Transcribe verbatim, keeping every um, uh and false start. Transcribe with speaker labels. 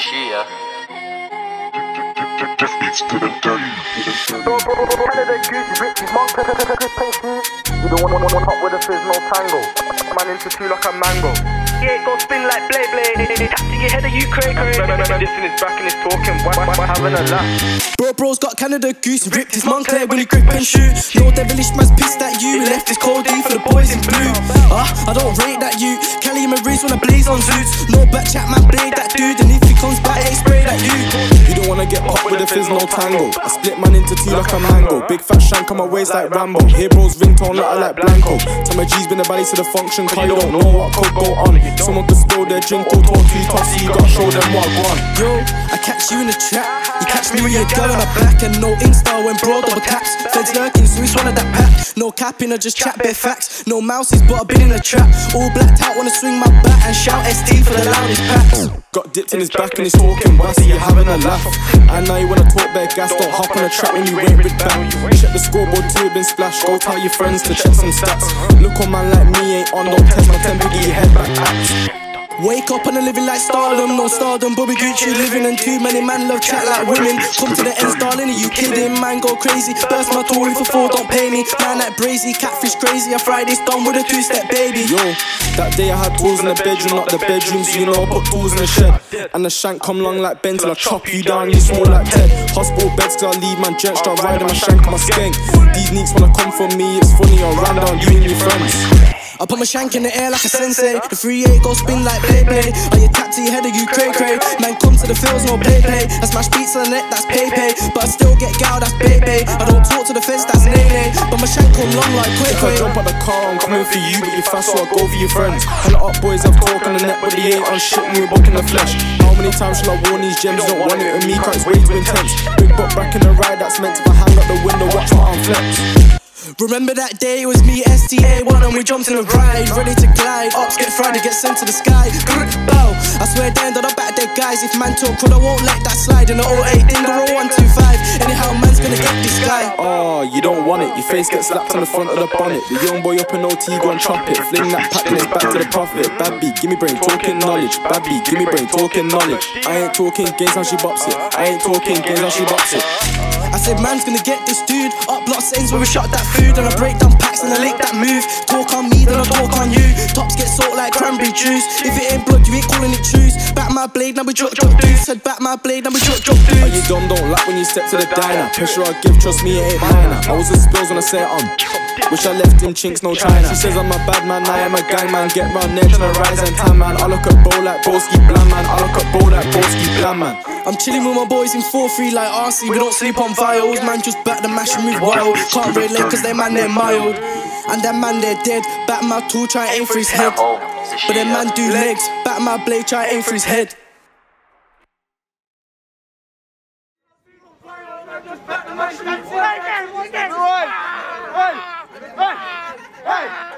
Speaker 1: she, yeah.
Speaker 2: Bro, bro, bro, bro, Canada goose, rich, his mom, piss, piss, piss, piss, piss. You don't want, want, want hot with a fizz, no tango. Man into two like a mango. Yeah, it go spin like blade, blade. Tap to your head, you cray, cray. Listen, his back and he's talking, why, why, why, having a laugh.
Speaker 3: Bro, bro's got Canada goose, ripped his Montclair when he grip and shoot. No devilish man's pissed at you, left his cold D for the boys in blue. Ah, uh, I don't rate that you. Kelly and Maurice when I blaze on suits. No back chat, man, blade that dude. And if he comes back, he spray that you.
Speaker 4: You don't wanna get popped with a fizz, no tango. I split man into two like a mango. Big fat shank on my waist like Rambo. Here bro's ringtone letter like Blanco. Tell my G's been the body to the function, cause you don't know what could go on. Someone could spill their drink or talk too tough, so you gotta show them what I want.
Speaker 3: Yo, I catch you in the trap. You catch me with your girl on my back. And no Insta when bro double taps. Feds lurking, so we swallowed that pack. No capping, I just chat bare facts. No mouses, but I've been in a trap. All blacked out, wanna swing my bat and shout S T for the loudest packs.
Speaker 4: Got dipped in his back and he's talking, but I see you having a laugh. And now you wanna talk bare gas, don't hop on a trap when you ain't with back. Check the scoreboard, two have been splashed. Go tell your friends to check some stats. Look on man like me ain't on, don't test my temper, get your head back act.
Speaker 3: Wake up and I'm living like stardom, no stardom, Bobby Gucci living. And too many man love chat like women. Come to the ends, darling, are you kidding? Man go crazy, burst my tool for four, don't pay me. Man like brazy, catfish crazy, I fry this done with a two-step baby.
Speaker 4: Yo, that day I had tools in the bedroom, not the bedroom, so you know I put tools in the shed. And the shank come long like Ben till I chop you down, you small like Ted. Hospital beds till I leave man drenched, I ride on my shank on my skank. These neeks wanna come for me, it's funny, I'll run down you and your friends.
Speaker 3: I put my shank in the air like a sensei. The three eight go spin like play play. Are you tap to your head or you cray cray? Man come to the fields, no play play. I smash beats on the net, that's pay pay. But I still get gal, that's baby. I don't talk to the fence, that's nay nay. But my shank come long like quick
Speaker 4: quick. If I jump out the car, I'm coming for you, but you fast, so I go for your friends. Hella up boys have talk on the net, but they ain't on shit when we buck in the flesh. How many times shall I warn these gems? Don't want it with me, cause it's way too intense. Big butt back in the ride, that's meant to hang out the window, watch my arm flex.
Speaker 3: Remember that day, it was me, S T A one, and we jumped in the ride, ready to glide. Ops get fried, get sent to the sky. Bow, I swear down that I back dead guys. If man talk, I won't let that slide. In the oh eight, in the row one two five. Anyhow, man's gonna get this guy.
Speaker 4: Oh, you don't want it, your face gets slapped on the front of the bonnet. The young boy up in O T, go and chop it. Fling that pack and it's back to the profit. Bad beat, give me brain, talking knowledge. Bad beat, give me brain, talking knowledge. I ain't talking games how she bops it. I ain't talking games how she bops it.
Speaker 3: I said man's gonna get this dude. Up block settings where we shot that food. And I break down packs and I lick that move. Talk on me, then I talk on you. Tops get salt like cranberry juice. If it ain't blood, you ain't calling it truce. Back my blade, now we drop drop dudes. Said back my blade, now we drop drop dudes.
Speaker 4: Are you dumb, don't laugh when you step to the diner. Pressure I give, trust me, it ain't minor. I was in spills when I say it on. Wish I left him chinks, no China. She says I'm a bad man, I am a gang man. Get round there, tryna rise and time man. I look at Bo like Broski Bland man. I look at Bo like Broski Bland man.
Speaker 3: I'm chilling with my boys in four three like R C. We don't sleep on vials, man, just back the mash and move wild. Can't relate cause they man, they're mild. And that man, they're dead. Back my tool, try and aim for his head. But that man do legs. Back my blade, try and aim for his head.
Speaker 2: Hey, hey, hey, hey.